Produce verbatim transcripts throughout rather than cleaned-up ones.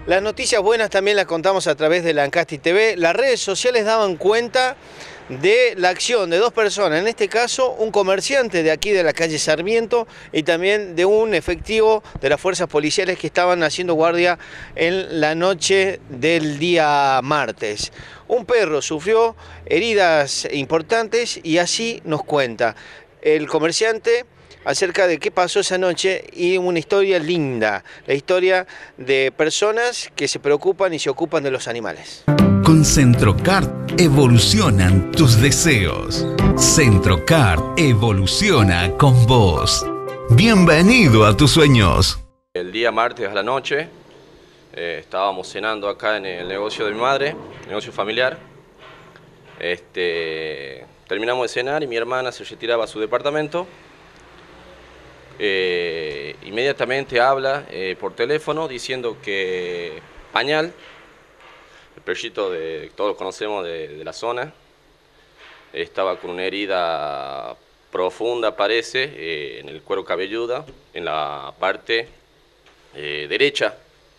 Las noticias buenas también las contamos a través de Lancasti T V. Las redes sociales daban cuenta de la acción de dos personas, en este caso un comerciante de aquí de la calle Sarmiento y también de un efectivo de las fuerzas policiales que estaban haciendo guardia en la noche del día martes. Un perro sufrió heridas importantes y así nos cuenta el comerciante acerca de qué pasó esa noche y una historia linda, la historia de personas que se preocupan y se ocupan de los animales. Con Centrocard evolucionan tus deseos. Centrocard evoluciona con vos. Bienvenido a tus sueños. El día martes a la noche eh, estábamos cenando acá en el negocio de mi madre, negocio familiar. Este, terminamos de cenar y mi hermana se retiraba a su departamento. Eh, inmediatamente habla eh, por teléfono diciendo que Pañal, el perrito de todos conocemos de, de la zona, estaba con una herida profunda, parece, eh, en el cuero cabelludo, en la parte eh, derecha,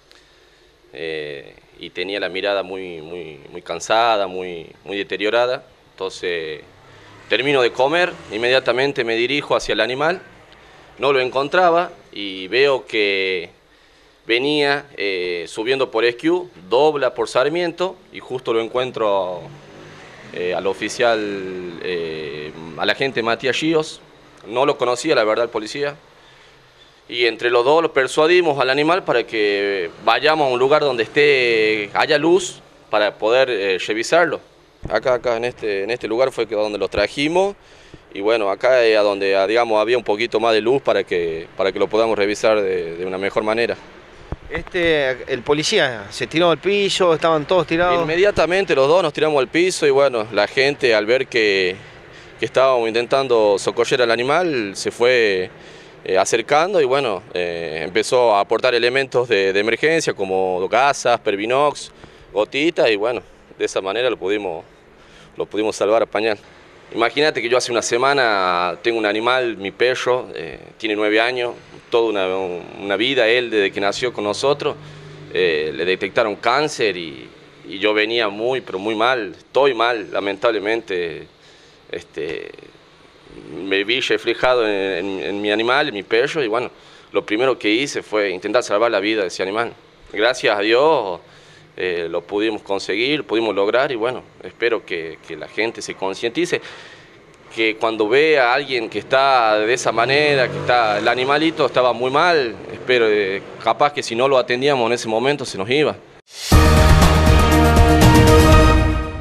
eh, y tenía la mirada muy, muy, muy cansada, muy, muy deteriorada. Entonces termino de comer, inmediatamente me dirijo hacia el animal. No lo encontraba y veo que venía eh, subiendo por Esquiú, dobla por Sarmiento y justo lo encuentro eh, al oficial, eh, al agente Matías Ríos. No lo conocía, la verdad, el policía. Y entre los dos lo persuadimos al animal para que vayamos a un lugar donde esté, haya luz para poder eh, revisarlo. Acá, acá en, este, en este lugar fue donde los trajimos. Y bueno, acá es a donde, digamos, había un poquito más de luz para que, para que lo podamos revisar de, de una mejor manera. Este, el policía se tiró al piso, estaban todos tirados. Inmediatamente los dos nos tiramos al piso y bueno, la gente al ver que, que estábamos intentando socorrer al animal se fue eh, acercando y bueno, eh, empezó a aportar elementos de, de emergencia como gasas, Pervinox, gotitas y bueno, de esa manera lo pudimos, lo pudimos salvar a Pañal. Imagínate que yo hace una semana tengo un animal, mi perro, eh, tiene nueve años, toda una, una vida él desde que nació con nosotros, eh, le detectaron cáncer y, y yo venía muy, pero muy mal, estoy mal, lamentablemente, este, me vi reflejado en, en, en mi animal, en mi perro y bueno, lo primero que hice fue intentar salvar la vida de ese animal. Gracias a Dios. Eh, lo pudimos conseguir, pudimos lograr y bueno, espero que, que la gente se concientice, que cuando ve a alguien que está de esa manera, que está, el animalito estaba muy mal, espero, eh, capaz que si no lo atendíamos en ese momento se nos iba.